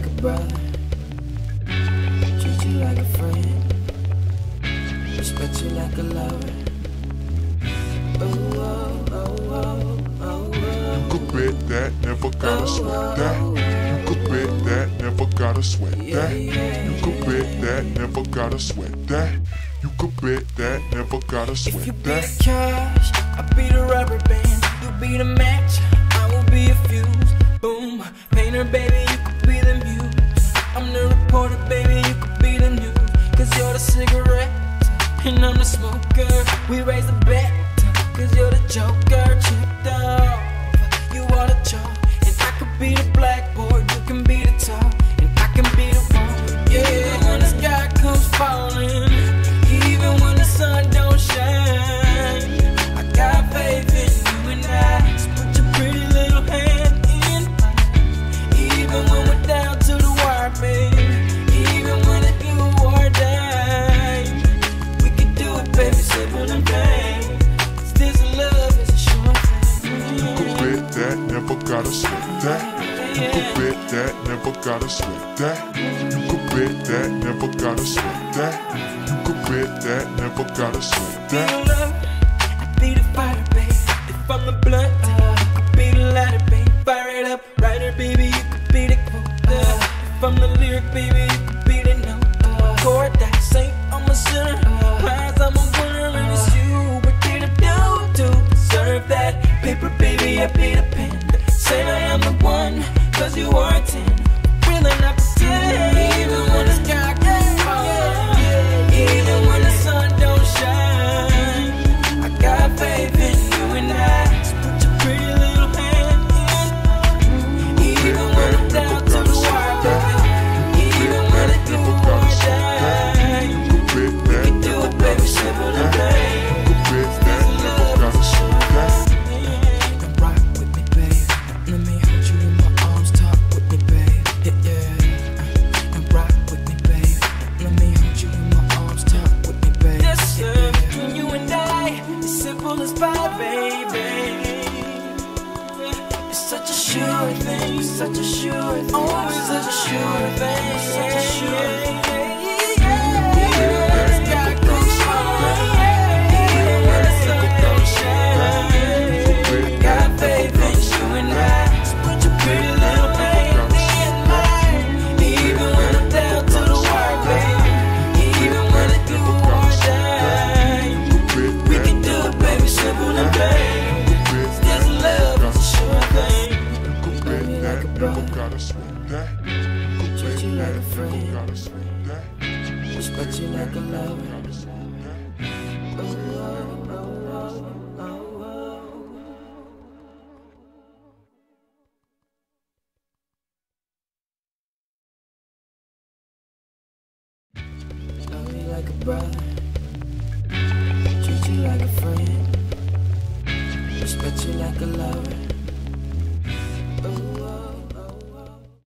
like a brother, treat you like a friend, respect you like a lover. Oh, oh, oh, oh, oh, oh. You could bet that, never gotta sweat that. You could bet that, never gotta sweat that. You could bet that, never gotta sweat that. You could bet that, never gotta If you sweat be that. the cash, I be the rubber band. You be the match, I will be a fuse. Boom, painter baby, you could be the muse. I'm the reporter baby, you could be the news. Cause you're the cigarette, and I'm the smoker. We raise the bet, cause you're the joker. Chipped off, you are the chalk. And I could be the blackboard, you can be the top. And I can be the one, yeah. When the sky comes falling, even when the sun don't shine, I got faith in you and I. So put your pretty little hand in mine. Even when we're down to the wire, baby. Even when it's do or die, we can do it, baby, simple and plain. This love is a short thing. You could bet that, never gotta sweat that. You could bet that, never gotta sweat that. You could bet that, never gotta sweat that. You could bet that, never gotta sweat Be the that. love, I be the fire, baby. If I'm the blunt, you could be the lighter, baby. Fire it up, writer, baby, you could be the quote. If I'm the lyric, baby, you could be the note. Chord that saint, I'm a sinner. Prize, I'm a winner, and it's you. What did I do to deserve that? Paper, baby, I be the pen. Say I am the one, cause you are a 10. Really not pretend. Even when the sky gets falling, even when the sun don't shine, I got faith in you and I. So put your pretty little hand in. Even when I'm down to the wire, baby. Even when I do or die, we can do it, baby, simple and plain. You could bet that, never gotta sweat that. And rock with me, babe. Let me hold you in my arms, talk with me, babe. Yeah, yeah. And rock with me, babe. Let me hold you in my arms, talk with me, babe. Yes, sir. Between you and I, it's simple as pie, baby. It's such a sure thing, it's such a sure thing. Oh, it's such a sure thing, it's such a sure thing. Even when the sky goes falling, even when the sun don't shine, I got faith in you and I. So put your pretty little hand in mine. Even when I'm down to the wire, baby. Even when I do or die, we can do it, baby, simple and plain. This love is a sure thing. You could bet that, never gotta sweat that. You could Treat bet you like a that, never friend, gotta sweat that. respect you like a lover. Gotta sweat that. Oh, oh, oh, oh, oh, oh. Love you like a brother, treat you like a friend, respect you like a lover.